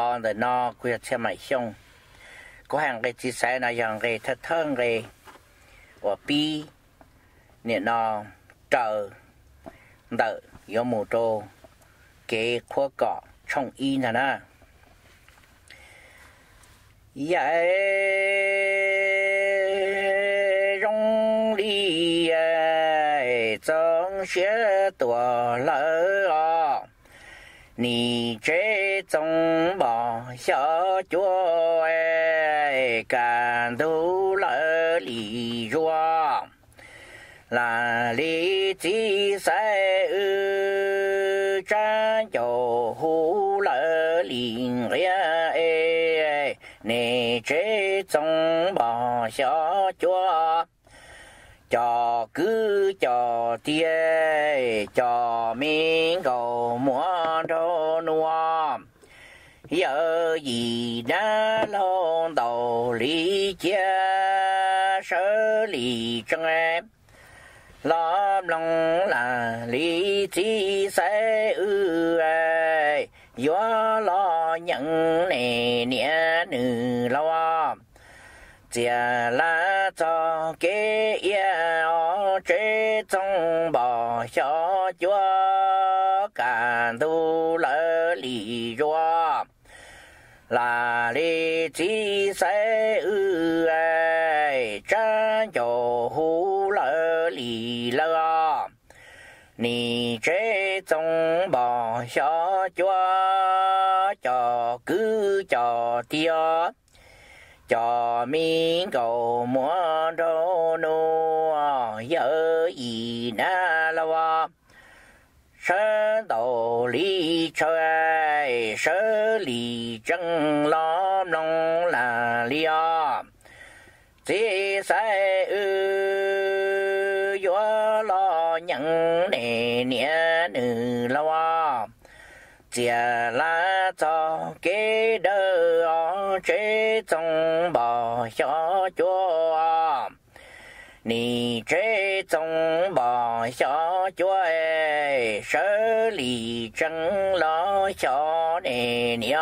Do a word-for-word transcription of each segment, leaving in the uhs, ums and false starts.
bọn để nó quy chế máy xong có hàng cái chia sẻ là hàng cái thật thân cái và bi nè nó chờ đợi có một chỗ cái khoa cọ trong y nè nè vậy rong đi trong xe tuổi lỡ你这种把小脚哎，感到了里弱，哪里几岁儿站就胡了领哎，你这种把小脚。cho cứ cho tia cho miếng cầu mua đồ nuo giờ gì đã lon đầu lý chia sơ lý chân em lo lòng là lý chi sẽ ư ai gió lo nhận nè nè nữ lo chia là cho cái yêu chế trong bỏ cho chúa cả tu lỡ lý do là lý chỉ sẽ ư ai cha cho hú lỡ lý lỡ nì chế trong bỏ cho chúa cho cứ cho tiêu cho mình cầu mua đồ nô giờ gì na lo sơ đầu lý chơi sơ lý chân lo nông là liao chỉ sai ư gió lo nhận nè nè nữ lo chia lá cho cái đỡ chế trong bò cho chúa nì chế trong bò cho chúa sơ lì chân lo cho nè nè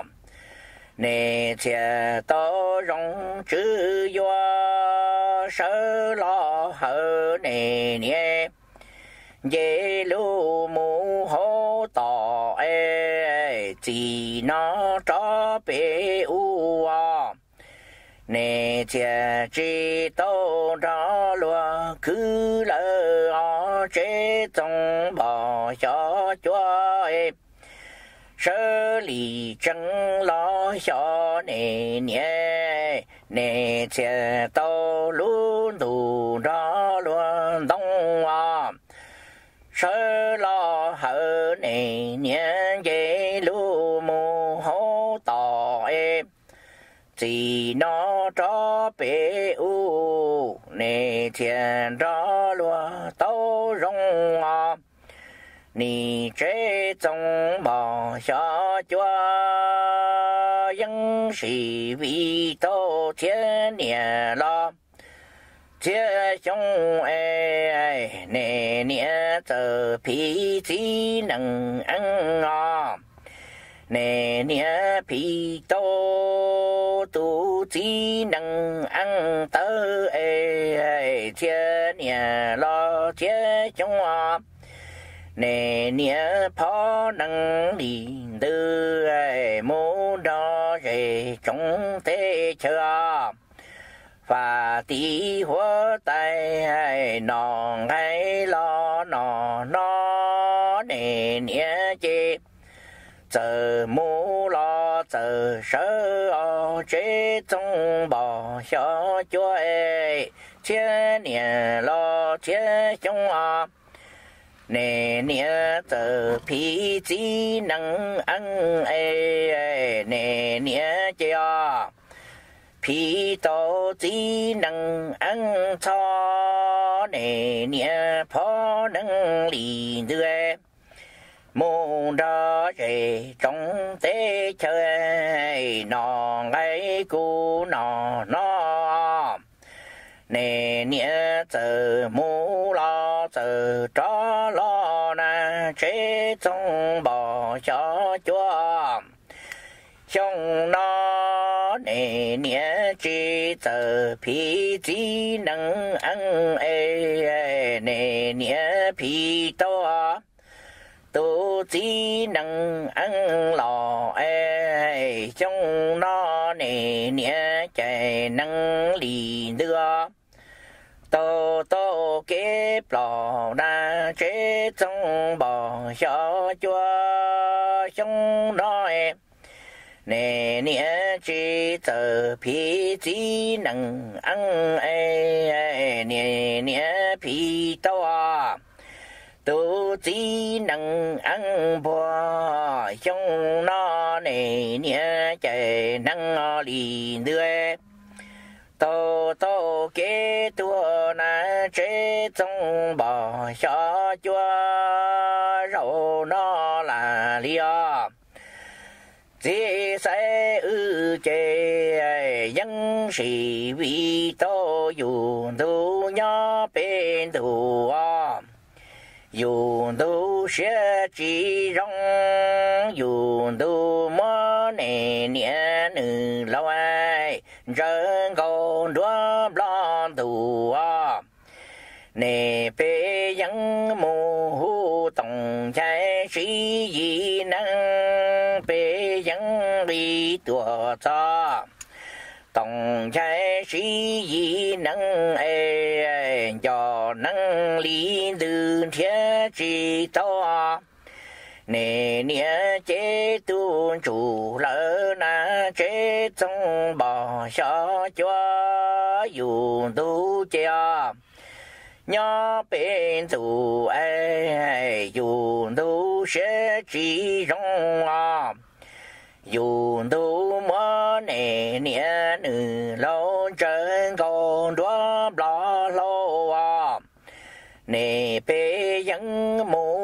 nè chia to rong chữ gió sơ lo hở nè nè dễ lưu mù hô tỏ ê chỉ nó cho bế u à nè chè chỉ tô đó lùa cứ lỡ ó chế trong bò cho chúa ê sơ lì chân lo cho nè nè nè chè tô luôn đủ đó luôn đông à sơ lo hở nè nhẹ dễ lưu mù hô tỏ em chỉ nó cho bế u nè thiền đó lùa tâu rong à nì chế trong bò cho chúa dân sĩ vì tô thiên nè lo chia trong ê nè nè tờ phí chỉ năng ăn ngò nè nè phí tô tu chỉ năng ăn tớ ê chia nè lo chia trong ngò nè nè phó năng đi tư ê mô đo rề trong thế chờ và tí hóa tay nọ ngay lo nọ nó nè nè chê giờ mù lo giờ sơ o chế trong bò cho chúa ê chế nè lo chế trong o nè nè giờ phí chỉ năng ăn ê nè nè chê o phí tô chỉ năng ăn cho nè nè phó năng lì đưa môn đó rề trong tế chơi nọ ngay cu nọ nó nè nè giờ mù lo giờ cho lo na chế trong bò cho chúa 熊那那年只走皮只能安哎，那年皮多都只能安老哎，熊那那年才能离得。都都给老那这种保小脚熊来，那年只走皮只能安哎，年年皮多都只能安波熊那那年才能离得。都都给多那这种把小脚肉那来了，这些二姐应是为都有都要变多啊，有都学几种，有都么年年能来。人工多不多啊？那北洋木东在是一能北洋里多早，东在是一能哎，要能里的天知道啊。那年这都住了那这种把小脚有都家，nhà bên tu ai dùng tu sẽ chỉ rong à dùng tu mơ nè nè nữ lâu chân còn đua blo lâu à nè bê dân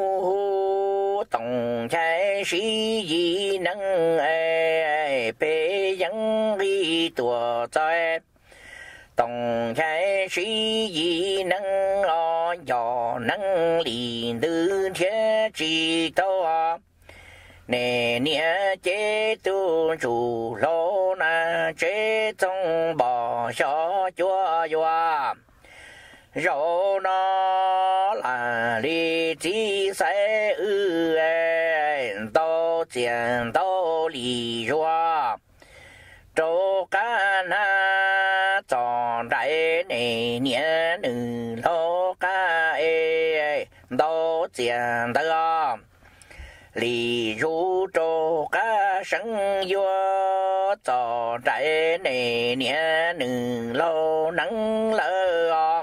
mù tổng trái sĩ gì năng ai bê dân đi tua trái tổng trái sĩ gì năng lo nhỏ năng liền tư thế chỉ tao à nè nè chế tu chủ lô na chế trong bỏ cho chúa doa rồi nó là lý chỉ sẽ ư tao tiền tao lý doa cho cả na chọn đại nè nè nữ lô cả ê tao tiền tao lý ru cho cả sinh yo cho trái nè nè nữ lâu nắng lơ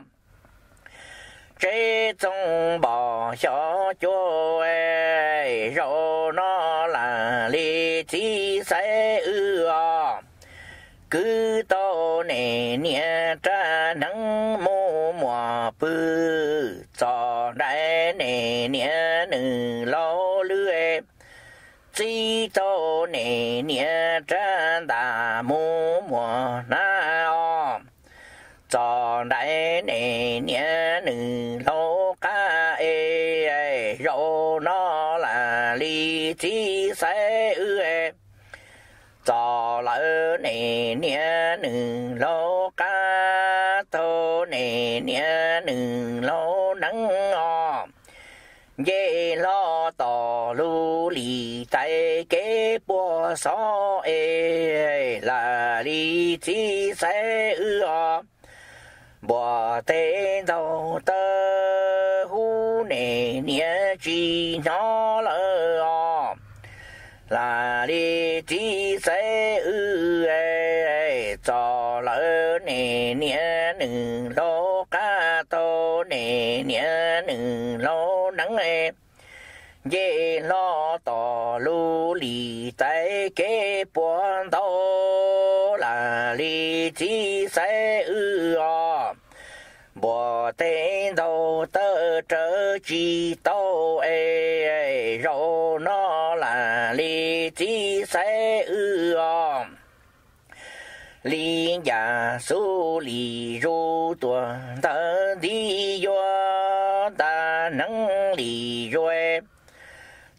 chế trong bỏ cho cho ấy rồi nó là lý chỉ sẽ ư cứ to nè nè tra nắng mô mùa bư cho đại nè nè nữ lâu lưỡi chỉ to nè nè tra đà mô mùa na cho đại nè nè nữ lâu ca ê rồi nó là lý chỉ sẽ ư cho lỡ nè nè nữ lâu ca tô nè nè nữ lâu nắng o dễ lo tỏ lưu lì tay kế bùa xó ê là lý chỉ sẽ ư o bùa tên đầu tơ hú nè nè chỉ nó lỡ o là đi chỉ sẽ ư cho lỡ nè nè nữ lô cá tô nè nè nữ lô nắng dễ lo tỏ lưu lì tay kế buồn đâu là đi chỉ sẽ ư bùa tên đầu tơ trở chỉ tâu ê rồi nó là lý chỉ sẽ ư lý nhà su lý ru tuần tơ đi vô ta nắng lý rồi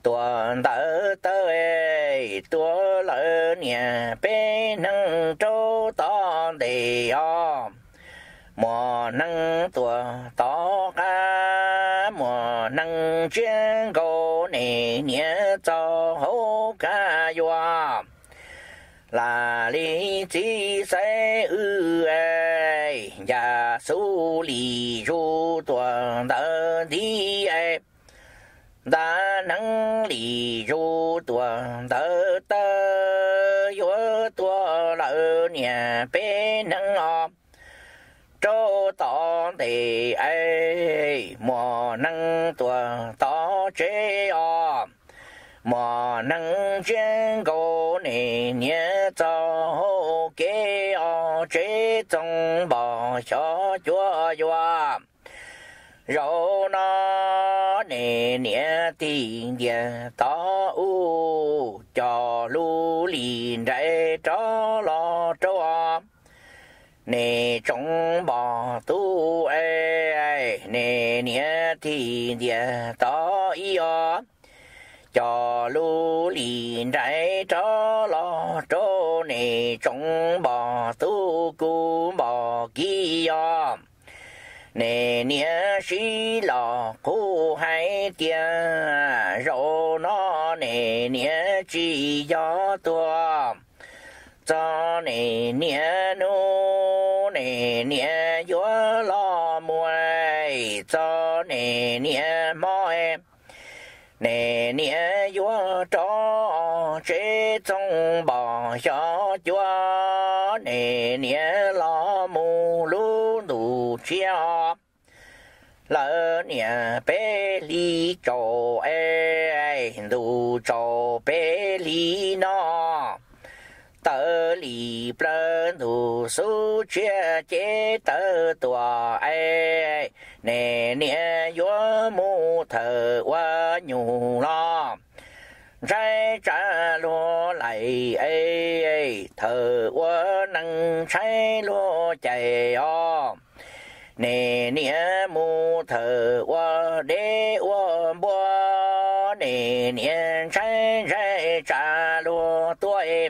tua đỡ tới tua lỡ nhà bé nâng trâu to để o mùa nâng tua to cá mùa nâng chuyên cô nè nhẹ cho hô cá doa là lý chỉ sẽ ư ai nhà số lý ru tuần đỡ đi ai đã nắng lý ru tuần đỡ tơ yếu tuần lỡ nhà bé nắng o chỗ tỏ để ai mùa nắng tuần tỏ chế o mùa nắng chuyên cô nè nhớ cho hô kế o chế trong bò cho chúa doa rồi nó nè nhớ tiền địa tỏ u cho lưu liền đại cho lo cho nè trong bò tu ai nè nhớ tiền địa tỏ y o cho lưu liền đại cho lo cho nè trong bò tu cu bò kia nè nhớ xí lò cu hai tia rồi nó nè nhớ chỉ gió tua cho nè nhớ nu nè nhớ gió lo muối cho nè nhớ mỏi nè nè vua cho chế trong bò cho chúa nè nè lo mù lú đủ chia lỡ nè bé li trò ai đủ trò bé li nó tờ li plơ đủ số chia chế tờ tòa ai nè nè vua mu thờ qua nhủ lo trái trả lúa lại ấy thờ qua năng trái lúa chạy o nè nè mu thờ qua đế qua bua nè nè trái trái trả lúa tuổi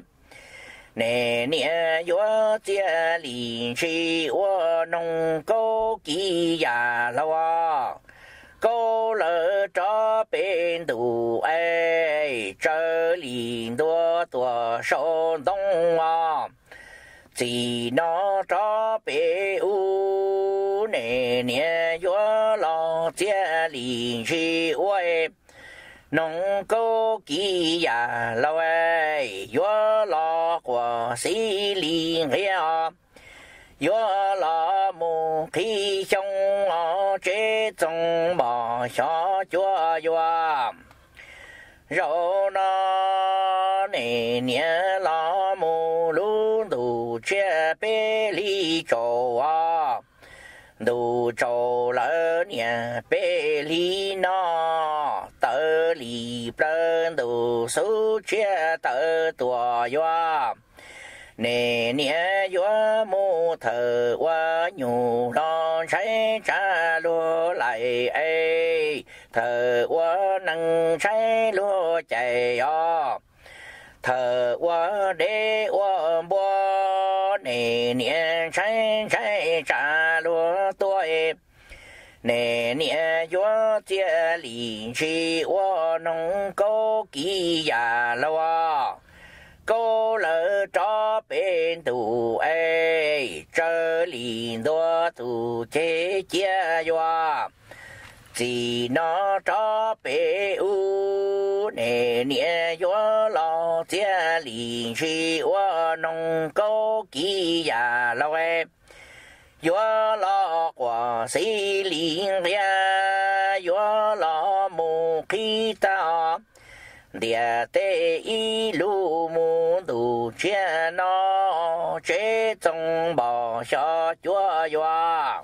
nè nè vua chia lì chi qua nông cố kỳ già lo cô lỡ cho bên đủ ai trở liền đua tua sâu đông à chỉ nó cho bê u nè nè vua lo chia liền chi ơi nông cố kỳ già lo ai vua lo của sĩ liền hea yo la mu khi trong ở chế trong bò cho chúa yo rồi nó nè nè la mu lu đủ chế bê li trâu à đủ trâu lỡ nè bê li nó tờ li plơ đủ số chế tờ tua yo nè nè vua mu thờ qua nhủ lo trái trả lúa lại ấy thờ qua năng trái lúa chạy o thờ qua đế qua bua nè nè trái trái trả lúa tuổi nè nè vua chia lì chi qua nông cố kỳ già lo cô lỡ cho bên tù ai trở liền đua tù chế chia doa chỉ nó cho bê u nè nè vua lo chia liền chi qua nông cố kỳ già lo em vua lo quả sĩ liền ra vua lo mù khi ta địa tê y lu mu đủ chia nó chế trong bò cho chúa doa